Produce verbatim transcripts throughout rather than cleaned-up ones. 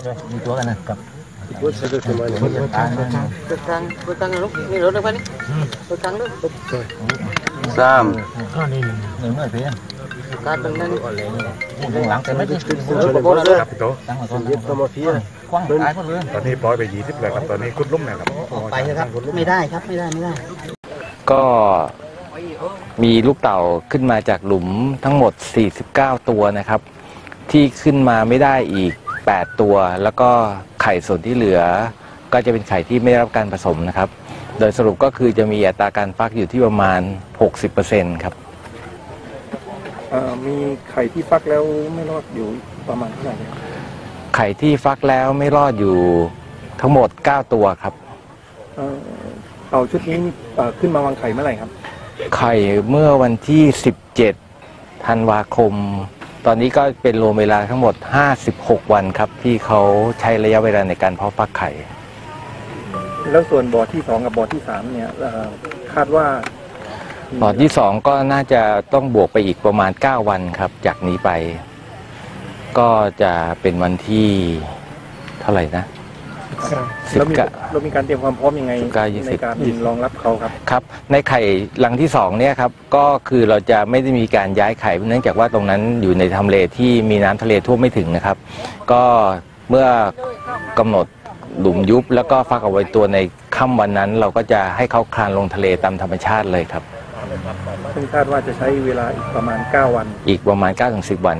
มีตัวกันนะครับเปิดทางเปิดทางเปิดทางเปิดทางลูกนี่รถอะไรนี่เปิดทางลูกสามอ๋อนี่หนึ่งหน่อยเพียงการตรงนั้นหลังแต่ไม่ได้ครับพี่โตเย็บก็มาเพียกว้างตายหมดเลยตอนนี้ปล่อยไปยี่สิบเลยครับตอนนี้คุดลุ่มนะครับไปครับไม่ได้ครับไม่ได้ไม่ได้ก็มีลูกเต่าขึ้นมาจากหลุมทั้งหมดสี่สิบเก้าตัวนะครับที่ขึ้นมาไม่ได้อีกแปดตัวแล้วก็ไข่ส่วนที่เหลือก็จะเป็นไข่ที่ไม่ได้รับการผสมนะครับโดยสรุปก็คือจะมีอัตราการฟักอยู่ที่ประมาณ หกสิบเปอร์เซ็นต์ ครับมีไข่ที่ฟักแล้วไม่รอดอยู่ประมาณเท่าไหร่ไข่ที่ฟักแล้วไม่รอดอยู่ทั้งหมดเก้าตัวครับเต่าชุดนี้ขึ้นมาวางไข่เมื่อไหร่ครับไข่เมื่อวันที่สิบเจ็ดธันวาคมตอนนี้ก็เป็นรวมเวลาทั้งหมดห้าสิบหกวันครับที่เขาใช้ระยะเวลาในการเพาะฟักไข่แล้วส่วนบ่อที่สองกับบ่อที่สามเนี่ยคาดว่าบ่อที่สองก็น่าจะต้องบวกไปอีกประมาณเก้าวันครับจากนี้ไปก็จะเป็นวันที่เท่าไหร่นะเรามีเรามีการเตรียมความพร้อมยังไงในการรองรับเขาครับครับในไข่รังที่สองเนี่ยครับก็คือเราจะไม่ได้มีการย้ายไข่เนื่องจากว่าตรงนั้นอยู่ในทำเลที่มีน้ำทะเลท่วมไม่ถึงนะครับก็เมื่อกำหนดหลุมยุบแล้วก็ฟักเอาไว้ตัวในค่ำวันนั้นเราก็จะให้เขาคลานลงทะเลตามธรรมชาติเลยครับซึ่งคาดว่าจะใช้เวลาอีกประมาณเก้าวันอีกประมาณ เก้าถึงสิบ วัน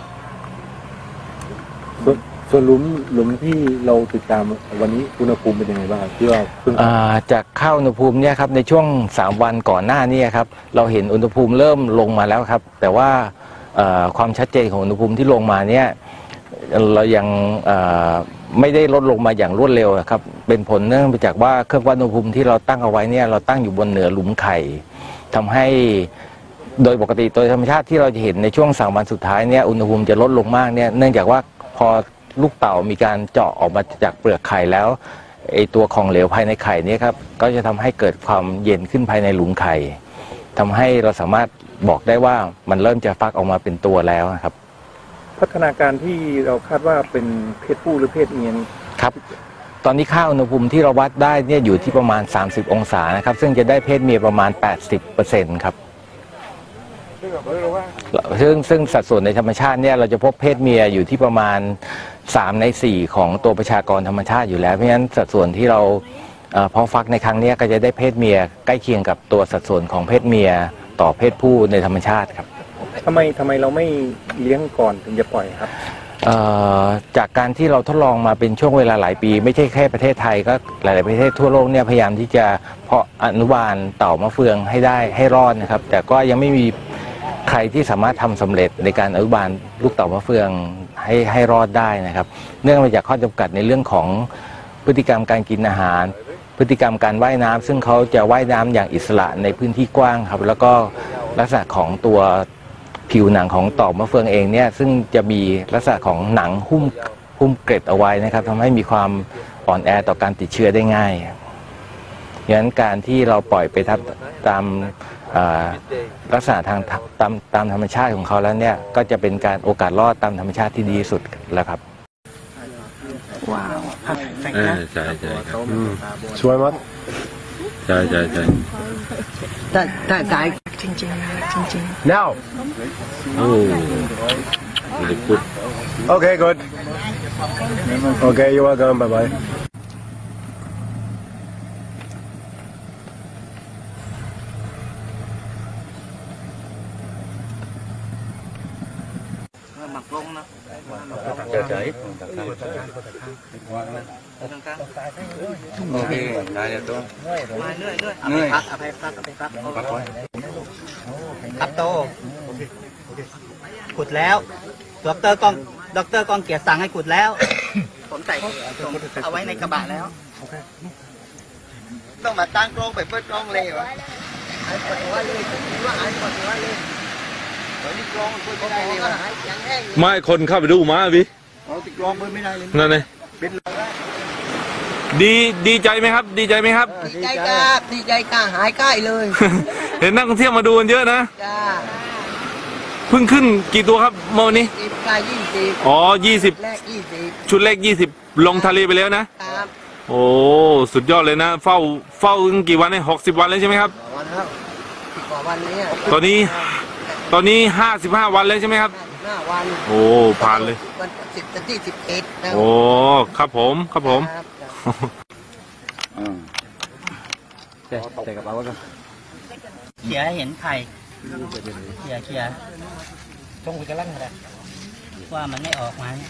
ส่วนหลุมหลุมที่เราติดตามวันนี้อุณหภูมิเป็นยังไงบ้างที่ว่าเพิ่งจากเข้าอุณหภูมิเนี่ยครับในช่วงสามวันก่อนหน้านี้ครับเราเห็นอุณหภูมิเริ่มลงมาแล้วครับแต่ว่าความชัดเจนของอุณหภูมิที่ลงมาเนี่ยเรายังไม่ได้ลดลงมาอย่างรวดเร็วครับเป็นผลเนื่องมาจากว่าเครื่องวัดอุณหภูมิที่เราตั้งเอาไว้เนี่ยเราตั้งอยู่บนเหนือหลุมไข่ทำให้โดยปกติโดยธรรมชาติที่เราจะเห็นในช่วงสามวันสุดท้ายเนี่ยอุณหภูมิจะลดลงมากเนี่ยเนื่องจากว่าพอลูกเต่ามีการเจาะออกมาจากเปลือกไข่แล้วไอตัวของเหลวภายในไข่นี้ครับก็จะทำให้เกิดความเย็นขึ้นภายในหลุมไข่ทำให้เราสามารถบอกได้ว่ามันเริ่มจะฟักออกมาเป็นตัวแล้วครับพัฒนาการที่เราคาดว่าเป็นเพศผู้หรือเพศเมียครับตอนนี้ค่าอุณหภูมิที่เราวัดได้เนี่ยอยู่ที่ประมาณสามสิบองศานะครับซึ่งจะได้เพศเมียประมาณ แปดสิบเปอร์เซ็นต์ ครับซึ่งซึ่งสัดส่วนในธรรมชาติเนี่ยเราจะพบเพศเมียอยู่ที่ประมาณสามในสี่ของตัวประชากรธรรมชาติอยู่แล้วเพราะฉะนั้นสัดส่วนที่เราเพาะฟักในครั้งนี้ก็จะได้เพศเมียใกล้เคียงกับตัวสัดส่วนของเพศเมียต่อเพศผู้ในธรรมชาติครับทำไมทำไมเราไม่เลี้ยงก่อนถึงจะปล่อยครับจากการที่เราทดลองมาเป็นช่วงเวลาหลายปีไม่ใช่แค่ประเทศไทยก็หลายๆประเทศทั่วโลกเนี่ยพยายามที่จะเพาะอนุบาลเต่ามะเฟืองให้ได้ให้รอดนะครับแต่ก็ยังไม่มีใครที่สามารถทำสำเร็จในการอนุบาลลูกเต่ามะเฟืองให้ให้รอดได้นะครับเนื่องมาจากข้อจำกัดในเรื่องของพฤติกรรมการกินอาหารพฤติกรรมการว่ายน้ำซึ่งเขาจะว่ายน้ำอย่างอิสระในพื้นที่กว้างครับแล้วก็ลักษณะของตัวผิวหนังของต่อมะเฟืองเองเนี่ยซึ่งจะมีลักษณะของหนังหุ้มหุ้มเกล็ดเอาไว้นะครับทำให้มีความอ่อนแอต่อการติดเชื้อได้ง่ายดังนั้นการที่เราปล่อยไปทำตามลักษณะทางตามตามธรรมชาติของเขาแล้วเนี่ยก็จะเป็นการโอกาสรอดตามธรรมชาติที่ดีที่สุดแล้วครับว้าวใช่ใช่ครับสวยมากใช่ใช่ใช่แต่แต่ใจจริงจริงจริงจริง now โอ้นายพุทธ okay good okay you're welcome bye bye mặc lông đó chờ chờ ít ok đây là tôi nơi nơi nơi phát phát phát phát phátโตขุดแล้วด็อกเตอร์กองด็อกเตอร์กองเกียรติสั่งให้ขุดแล้วผมใส่เอาไว้ในกระบะแล้วต้องมาตั้งกล้องไปเปิดกล้องเลยวะไอ้ปวดหัวเลยว่าไอ้ปวดหัวเลยไม่คนเข้าไปดูมาพี่นั่นไงดีดีใจไหมครับดีใจไหมครับดีใจครับดีใจกล้าหายใกล้เลยเห็นนักท่องเที่ยวมาดูกันเยอะนะเพิ่งขึ้นกี่ตัวครับเมื่อวันนี้สิบปลายยี่สิบอ๋อยี่สิบแรกยี่สิบชุดแรกยี่สิบลงทะเลไปแล้วนะครับโอ้สุดยอดเลยนะ เฝ้าเฝ้ากี่วันเนี่ยหกสิบวันแล้วใช่ไหมครับวันครับสิบกว่าวันนี้ตอนนี้ตอนนี้ห้าสิบห้าวันแล้วใช่ไหมครับหน้าวันโอ้ผ่านเลยวันสิบวันที่สิบเอ็ดนะโอ้ครับผมครับผมครับใส่กระเป๋าไว้ก่อนเขียเห็นไข่เขียเขียจงกูจะลั่นอะไรว่ามันไม่ออกมา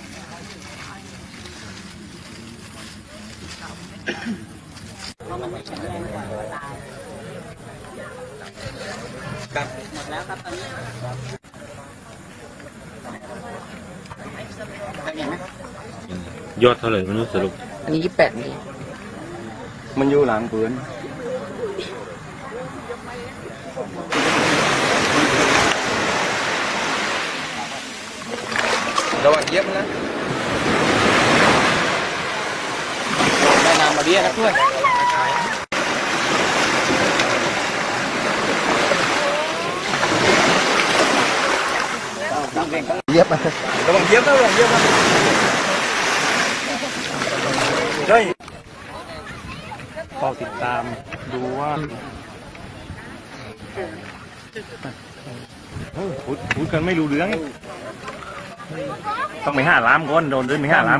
กับหมดแล้วครับตอนนี้ยอดเท่าไหร่ไม่รู้สรุปอันนี้ยี่สิบแปดนี่มันอยู่หลังปืนระวังเย็บนะได้นำมาเบี้ยครับเพื่อนเย็บมาระวังเย็บนะระวังเย็บนะได้เฝ้าติดตามดูว่าพูดพูดกันไม่รู้เรื่องต้องไปห้าล้ามก่อนโดนเดินไปห้าล้าม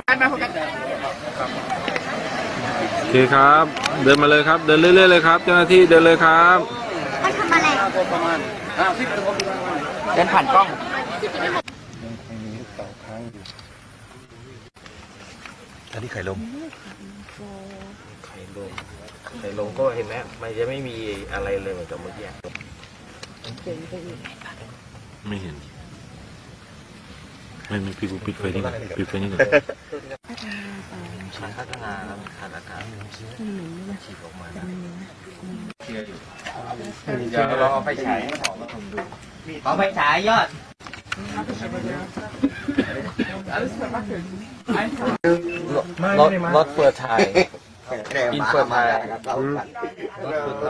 โอเคครับ เดินมาเลยครับ เดินเรื่อยๆเลยครับเจ้าหน้าที่เดินเลยครับมันทำอะไรเดินผ่านกล้องอันนี้ไข่ลมไข่ลงไข่ลงก็เห็นไหมมันจะไม่มีอะไรเลยเหมือนกับเมื่อกี้ไม่เห็นไม่ไม่พี่กูปิดไฟนี่ก่อนปิดไฟนี่ก่อนขาดพัฒนาแล้วขาดอากาศฉีดออกมาเดี๋ยวเราเอาไฟฉายขอไปฉายยอดรถรถเปิดถ่ายอินเปิดถ่าย